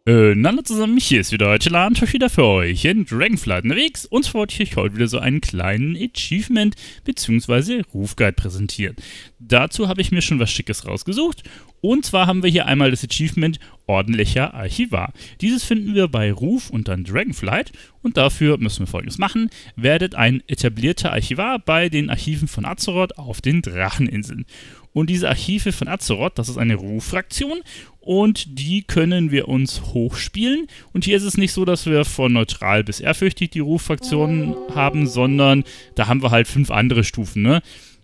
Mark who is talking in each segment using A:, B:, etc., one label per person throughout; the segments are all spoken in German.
A: Hallo zusammen, hier ist wieder Deutschland, wieder für euch in Dragonflight unterwegs und wollte ich euch heute wieder so einen kleinen Achievement bzw. Rufguide präsentieren. Dazu habe ich mir schon was Schickes rausgesucht und zwar haben wir hier einmal das Achievement ordentlicher Archivar. Dieses finden wir bei Ruf und dann Dragonflight und dafür müssen wir Folgendes machen: Werdet ein etablierter Archivar bei den Archiven von Azeroth auf den Dracheninseln. Und diese Archive von Azeroth, das ist eine Ruffraktion und die können wir uns hochspielen. Und hier ist es nicht so, dass wir von neutral bis ehrfürchtig die Ruffraktionen haben, sondern da haben wir halt 5 andere Stufen. Ne?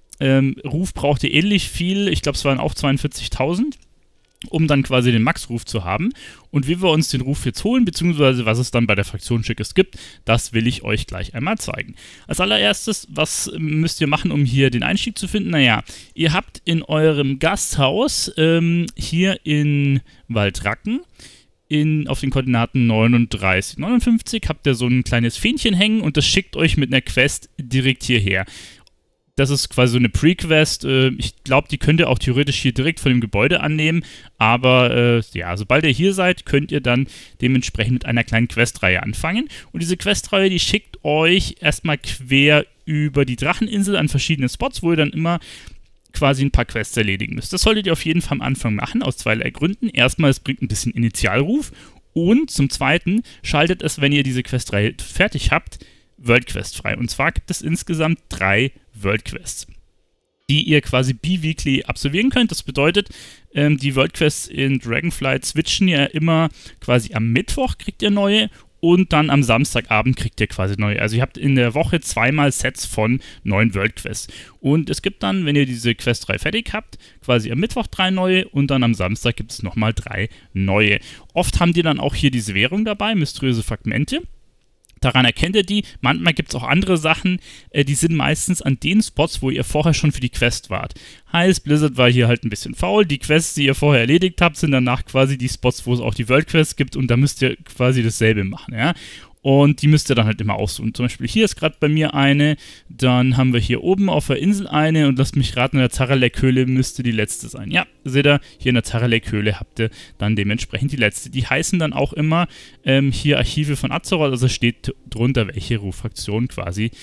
A: Ruf braucht ihr ähnlich viel, ich glaube es waren auch 42.000. Um dann quasi den Max-Ruf zu haben. Und wie wir uns den Ruf jetzt holen, beziehungsweise was es dann bei der Fraktion Schickes gibt, das will ich euch gleich einmal zeigen. Als allererstes, was müsst ihr machen, um hier den Einstieg zu finden? Naja, ihr habt in eurem Gasthaus hier in Waldracken auf den Koordinaten 39, 59 habt ihr so ein kleines Fähnchen hängen und das schickt euch mit einer Quest direkt hierher. Das ist quasi so eine Pre-Quest. Ich glaube, die könnt ihr auch theoretisch hier direkt von dem Gebäude annehmen. Aber ja, sobald ihr hier seid, könnt ihr dann dementsprechend mit einer kleinen Questreihe anfangen. Und diese Questreihe, die schickt euch erstmal quer über die Dracheninsel an verschiedenen Spots, wo ihr dann immer quasi ein paar Quests erledigen müsst. Das solltet ihr auf jeden Fall am Anfang machen, aus zweierlei Gründen. Erstmal, es bringt ein bisschen Initialruf. Und zum Zweiten schaltet es, wenn ihr diese Questreihe fertig habt, World Quest frei. Und zwar gibt es insgesamt 3 World Quests, die ihr quasi bi-weekly absolvieren könnt. Das bedeutet, die World Quests in Dragonflight switchen ja immer quasi am Mittwoch kriegt ihr neue und dann am Samstagabend kriegt ihr quasi neue. Also ihr habt in der Woche zweimal Sets von 9 World Quests. Und es gibt dann, wenn ihr diese Quest 3 fertig habt, quasi am Mittwoch 3 neue und dann am Samstag gibt es nochmal 3 neue. Oft haben die dann auch hier diese Währung dabei, mysteriöse Fragmente. Daran erkennt ihr die. Manchmal gibt es auch andere Sachen, die sind meistens an den Spots, wo ihr vorher schon für die Quest wart. Heißt, Blizzard war hier halt ein bisschen faul. Die Quests, die ihr vorher erledigt habt, sind danach quasi die Spots, wo es auch die World Quests gibt und da müsst ihr quasi dasselbe machen, ja. Und die müsst ihr dann halt immer aussuchen. Zum Beispiel hier ist gerade bei mir eine, dann haben wir hier oben auf der Insel eine und lasst mich raten, in der Zaralek-Höhle müsste die letzte sein. Ja, seht ihr, hier in der Zaralek-Höhle habt ihr dann dementsprechend die letzte. Die heißen dann auch immer hier Archive von Azeroth, also steht drunter, welche Ruffraktion quasi,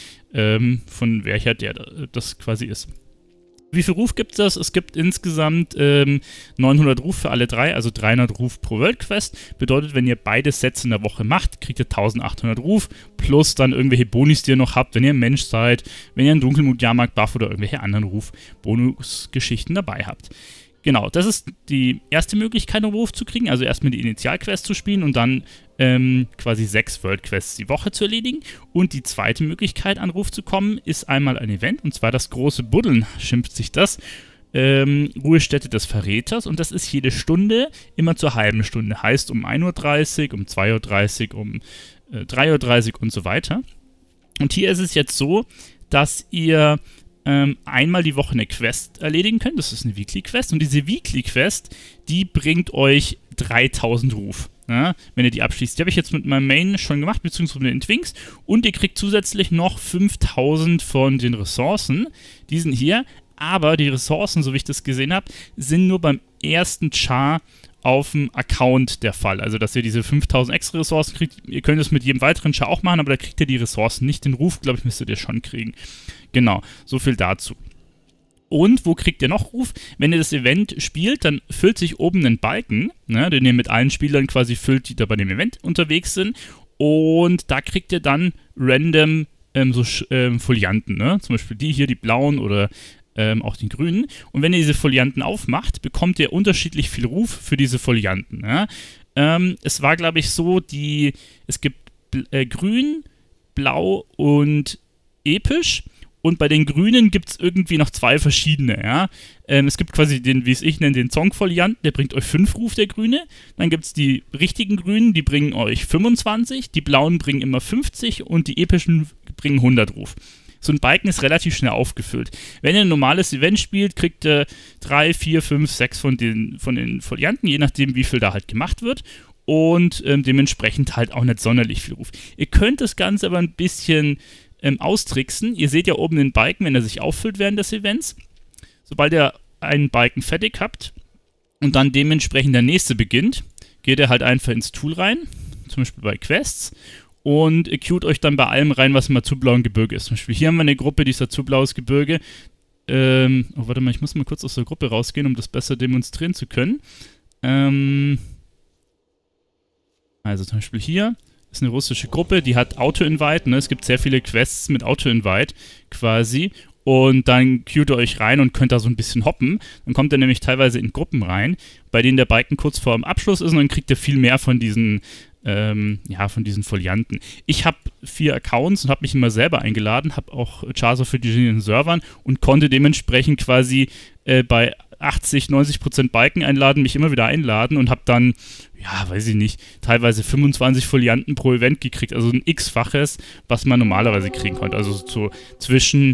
A: von welcher das quasi ist. Wie viel Ruf gibt es? Es gibt insgesamt 900 Ruf für alle 3, also 300 Ruf pro World Quest. Bedeutet, wenn ihr beide Sets in der Woche macht, kriegt ihr 1800 Ruf, plus dann irgendwelche Bonis, die ihr noch habt, wenn ihr ein Mensch seid, wenn ihr einen Dunkelmut-Jahrmarkt-Buff oder irgendwelche anderen Ruf-Bonus-Geschichten dabei habt. Genau, das ist die erste Möglichkeit, einen Ruf zu kriegen, also erstmal die Initialquest zu spielen und dann quasi 6 World Quests die Woche zu erledigen. Und die zweite Möglichkeit, an Ruf zu kommen, ist einmal ein Event, und zwar das große Buddeln, schimpft sich das. Ruhestätte des Verräters, und das ist jede Stunde, immer zur halben Stunde. Heißt um 1:30 Uhr, um 2:30 Uhr, um 3:30 Uhr und so weiter. Und hier ist es jetzt so, dass ihr einmal die Woche eine Quest erledigen könnt. Das ist eine Weekly Quest. Und diese Weekly Quest, die bringt euch 3000 Ruf. Ja, wenn ihr die abschließt. Die habe ich jetzt mit meinem Main schon gemacht, beziehungsweise mit den Twinks. Und ihr kriegt zusätzlich noch 5000 von den Ressourcen. Die sind hier. Aber die Ressourcen, so wie ich das gesehen habe, sind nur beim ersten Char auf dem Account der Fall. Also, dass ihr diese 5000 extra Ressourcen kriegt. Ihr könnt es mit jedem weiteren Char auch machen, aber da kriegt ihr die Ressourcen nicht. Den Ruf, glaube ich, müsstet ihr schon kriegen. Genau, so viel dazu. Und wo kriegt ihr noch Ruf? Wenn ihr das Event spielt, dann füllt sich oben ein Balken, ne, den ihr mit allen Spielern quasi füllt, die da bei dem Event unterwegs sind. Und da kriegt ihr dann random Folianten, ne? Zum Beispiel die hier, die blauen oder auch den grünen. Und wenn ihr diese Folianten aufmacht, bekommt ihr unterschiedlich viel Ruf für diese Folianten. Ja? Es war, glaube ich, so, es gibt grün, blau und episch. Und bei den Grünen gibt es irgendwie noch 2 verschiedene, ja. Es gibt quasi den, wie es ich nenne, den Song-Folianten, der bringt euch 5 Ruf, der Grüne. Dann gibt es die richtigen Grünen, die bringen euch 25, die Blauen bringen immer 50 und die epischen bringen 100 Ruf. So ein Balken ist relativ schnell aufgefüllt. Wenn ihr ein normales Event spielt, kriegt ihr 3, 4, 5, 6 von den Folianten, je nachdem, wie viel da halt gemacht wird. Und dementsprechend halt auch nicht sonderlich viel Ruf. Ihr könnt das Ganze aber ein bisschen austricksen. Ihr seht ja oben den Balken, wenn er sich auffüllt während des Events. Sobald ihr einen Balken fertig habt und dann dementsprechend der nächste beginnt, geht ihr halt einfach ins Tool rein, zum Beispiel bei Quests, und queued euch dann bei allem rein, was mal zu blauen Gebirge ist. Zum Beispiel hier haben wir eine Gruppe, die ist dazu blaues Gebirge. Oh, warte mal, ich muss mal kurz aus der Gruppe rausgehen, um das besser demonstrieren zu können. Also zum Beispiel hier ist eine russische Gruppe, die hat Auto-Invite, ne? Es gibt sehr viele Quests mit Auto-Invite quasi. Und dann queued ihr euch rein und könnt da so ein bisschen hoppen. Dann kommt ihr nämlich teilweise in Gruppen rein, bei denen der Balken kurz vor dem Abschluss ist und dann kriegt ihr viel mehr von diesen Folianten. Ich habe 4 Accounts und habe mich immer selber eingeladen, habe auch Chars auf verschiedenen Servern und konnte dementsprechend quasi bei 80-90% Balken einladen, mich immer wieder einladen und habe dann, ja, weiß ich nicht, teilweise 25 Folianten pro Event gekriegt, also ein X-faches, was man normalerweise kriegen konnte. Also so zwischen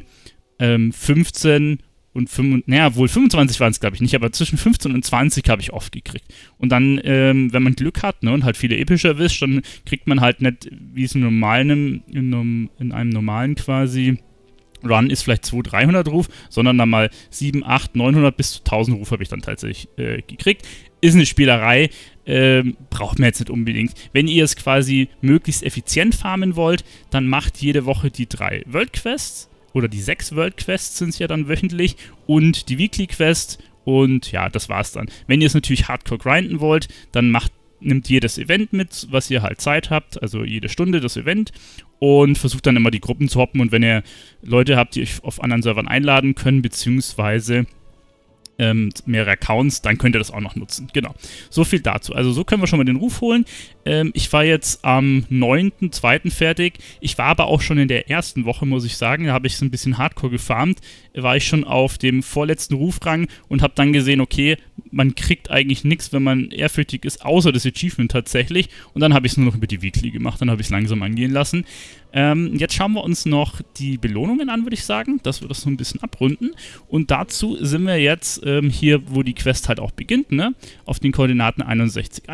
A: 15 und 25 waren es, glaube ich, nicht, aber zwischen 15 und 20 habe ich oft gekriegt. Und dann, wenn man Glück hat, ne, und halt viele epische erwischt, dann kriegt man halt nicht, wie es in einem normalen quasi Run ist, vielleicht 200, 300 Ruf, sondern dann mal 7, 8, 900 bis zu 1000 Ruf habe ich dann tatsächlich gekriegt. Ist eine Spielerei, braucht man jetzt nicht unbedingt. Wenn ihr es quasi möglichst effizient farmen wollt, dann macht jede Woche die 3 World Quests. Oder die 6 World Quests sind es ja dann wöchentlich und die Weekly Quest und ja, das war's dann. Wenn ihr es natürlich hardcore grinden wollt, dann nimmt jedes Event mit, was ihr halt Zeit habt, also jede Stunde das Event und versucht dann immer die Gruppen zu hoppen und wenn ihr Leute habt, die euch auf anderen Servern einladen können, beziehungsweise mehrere Accounts, dann könnt ihr das auch noch nutzen. Genau. So viel dazu. Also so können wir schon mal den Ruf holen. Ich war jetzt am 9.2. fertig. Ich war aber auch schon in der ersten Woche, muss ich sagen. Da habe ich so ein bisschen Hardcore gefarmt. War ich schon auf dem vorletzten Rufrang und habe dann gesehen, okay, man kriegt eigentlich nichts, wenn man ehrfürchtig ist, außer das Achievement tatsächlich. Und dann habe ich es nur noch über die Weekly gemacht. Dann habe ich es langsam angehen lassen. Jetzt schauen wir uns noch die Belohnungen an, würde ich sagen, dass wir das so ein bisschen abrunden. Und dazu sind wir jetzt hier, wo die Quest halt auch beginnt, ne? Auf den Koordinaten 61,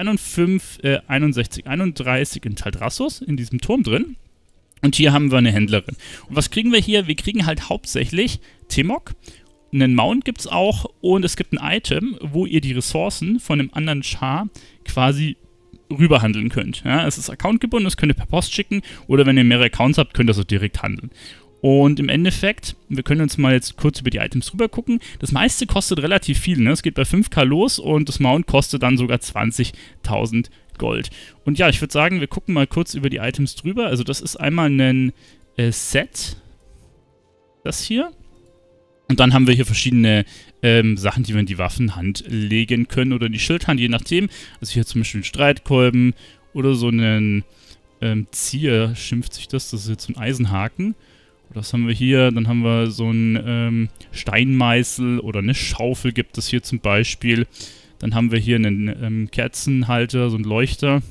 A: 31 in Taldrassos, in diesem Turm drin. Und hier haben wir eine Händlerin. Und was kriegen wir hier? Wir kriegen halt hauptsächlich T-Mog. Einen Mount gibt es auch und es gibt ein Item, wo ihr die Ressourcen von einem anderen Char quasi rüberhandeln könnt. Ja, es ist accountgebunden, das könnt ihr per Post schicken oder wenn ihr mehrere Accounts habt, könnt ihr so direkt handeln. Und im Endeffekt, wir können uns mal jetzt kurz über die Items rüber gucken. Das meiste kostet relativ viel, ne? Es geht bei 5k los und das Mount kostet dann sogar 20.000 Gold. Und ja, ich würde sagen, wir gucken mal kurz über die Items drüber. Also das ist einmal ein Set, das hier. Und dann haben wir hier verschiedene Sachen, die wir in die Waffenhand legen können oder in die Schildhand, je nachdem. Also hier zum Beispiel ein Streitkolben oder so einen Zieher, schimpft sich das. Das ist jetzt so ein Eisenhaken. Oder was haben wir hier? Dann haben wir so einen Steinmeißel oder eine Schaufel gibt es hier zum Beispiel. Dann haben wir hier einen Kerzenhalter, so einen Leuchter.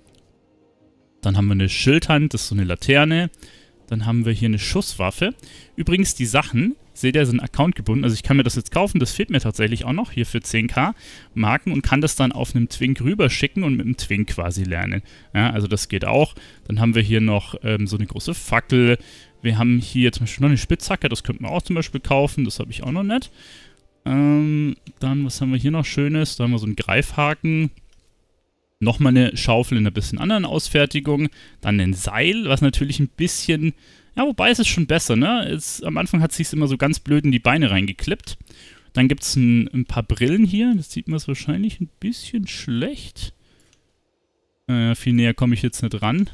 A: Dann haben wir eine Schildhand, das ist so eine Laterne. Dann haben wir hier eine Schusswaffe. Übrigens, die Sachen, seht ihr, sind accountgebunden. Also ich kann mir das jetzt kaufen, das fehlt mir tatsächlich auch noch, hier für 10k Marken und kann das dann auf einem Twink rüberschicken und mit dem Twink quasi lernen. Ja, also das geht auch. Dann haben wir hier noch so eine große Fackel. Wir haben hier zum Beispiel noch eine Spitzhacke, das könnten wir auch zum Beispiel kaufen, das habe ich auch noch nicht. Dann, was haben wir hier noch Schönes? Da haben wir so einen Greifhaken. Nochmal eine Schaufel in einer bisschen anderen Ausfertigung. Dann ein Seil, was natürlich ein bisschen... Ja, wobei es ist schon besser, ne? Am Anfang hat es sich immer so ganz blöd in die Beine reingeklippt. Dann gibt es ein paar Brillen hier. Das sieht man wahrscheinlich ein bisschen schlecht. Viel näher komme ich jetzt nicht ran.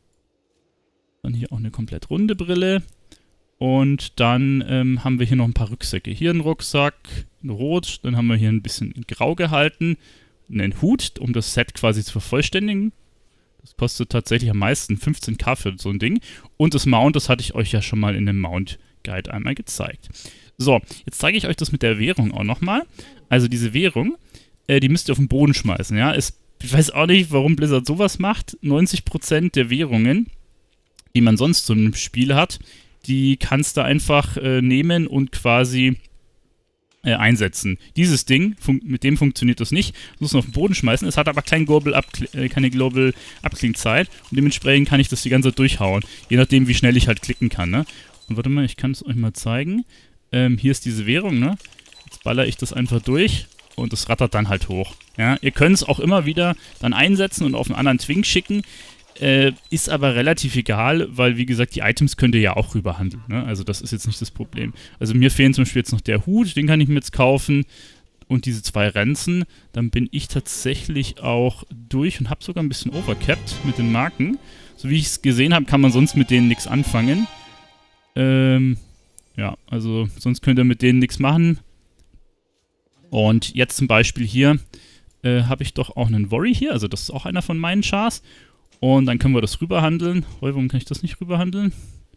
A: Dann hier auch eine komplett runde Brille. Und dann haben wir hier noch ein paar Rucksäcke. Hier ein Rucksack, in Rot. Dann haben wir hier ein bisschen in Grau gehalten. Einen Hut, um das Set quasi zu vervollständigen. Das kostet tatsächlich am meisten 15k für so ein Ding. Und das Mount, das hatte ich euch ja schon mal in dem Mount Guide einmal gezeigt. So, jetzt zeige ich euch das mit der Währung auch nochmal. Also diese Währung, die müsst ihr auf den Boden schmeißen. Ja? Ich weiß auch nicht, warum Blizzard sowas macht. 90% der Währungen, die man sonst so in einem Spiel hat, die kannst du einfach nehmen und quasi einsetzen. Dieses Ding, mit dem funktioniert das nicht. Du musst es auf den Boden schmeißen. Es hat aber keine Global Abklingzeit und dementsprechend kann ich das die ganze Zeit durchhauen. Je nachdem, wie schnell ich halt klicken kann, ne? Und warte mal, ich kann es euch mal zeigen. Hier ist diese Währung, ne? Jetzt baller ich das einfach durch und es rattert dann halt hoch. Ja, ihr könnt es auch immer wieder dann einsetzen und auf einen anderen Twink schicken. Ist aber relativ egal, weil wie gesagt, die Items könnt ihr ja auch rüberhandeln. Ne? Also das ist jetzt nicht das Problem. Also mir fehlen zum Beispiel jetzt noch der Hut, den kann ich mir jetzt kaufen. Und diese 2 Renzen. Dann bin ich tatsächlich auch durch und habe sogar ein bisschen overcapped mit den Marken. So wie ich es gesehen habe, kann man sonst mit denen nichts anfangen. Ja, also sonst könnt ihr mit denen nichts machen. Und jetzt zum Beispiel hier habe ich doch auch einen Worry hier. Also das ist auch einer von meinen Chars. Und dann können wir das rüberhandeln. Oh, warum kann ich das nicht rüberhandeln?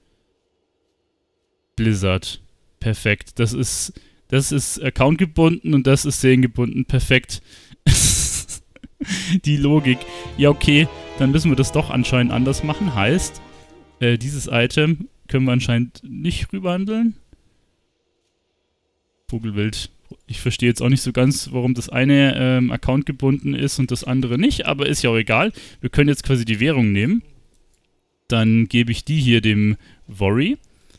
A: Blizzard. Perfekt. Das ist Account gebunden und das ist Serien gebunden. Perfekt. Die Logik. Ja, okay. Dann müssen wir das doch anscheinend anders machen. Heißt, dieses Item können wir anscheinend nicht rüberhandeln. Vogelwild. Ich verstehe jetzt auch nicht so ganz, warum das eine Account gebunden ist und das andere nicht, aber ist ja auch egal. Wir können jetzt quasi die Währung nehmen. Dann gebe ich die hier dem Worry.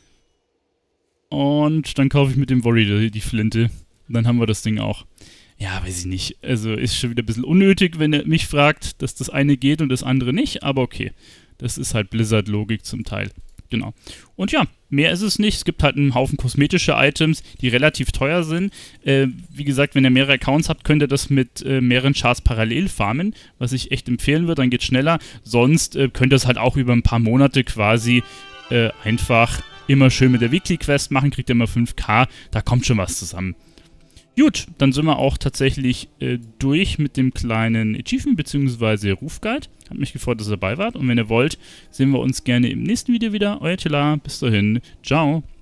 A: Und dann kaufe ich mit dem Worry die Flinte. Und dann haben wir das Ding auch. Ja, weiß ich nicht. Also ist schon wieder ein bisschen unnötig, wenn er mich fragt, dass das eine geht und das andere nicht. Aber okay. Das ist halt Blizzard-Logik zum Teil. Genau. Und ja, mehr ist es nicht. Es gibt halt einen Haufen kosmetische Items, die relativ teuer sind. Wie gesagt, wenn ihr mehrere Accounts habt, könnt ihr das mit mehreren Chars parallel farmen, was ich echt empfehlen würde. Dann geht es schneller. Sonst könnt ihr es halt auch über ein paar Monate quasi einfach immer schön mit der Weekly Quest machen. Kriegt ihr immer 5k. Da kommt schon was zusammen. Gut, dann sind wir auch tatsächlich durch mit dem kleinen Achievement bzw. Rufguide. Hat mich gefreut, dass ihr dabei wart. Und wenn ihr wollt, sehen wir uns gerne im nächsten Video wieder. Euer Tila. Bis dahin. Ciao.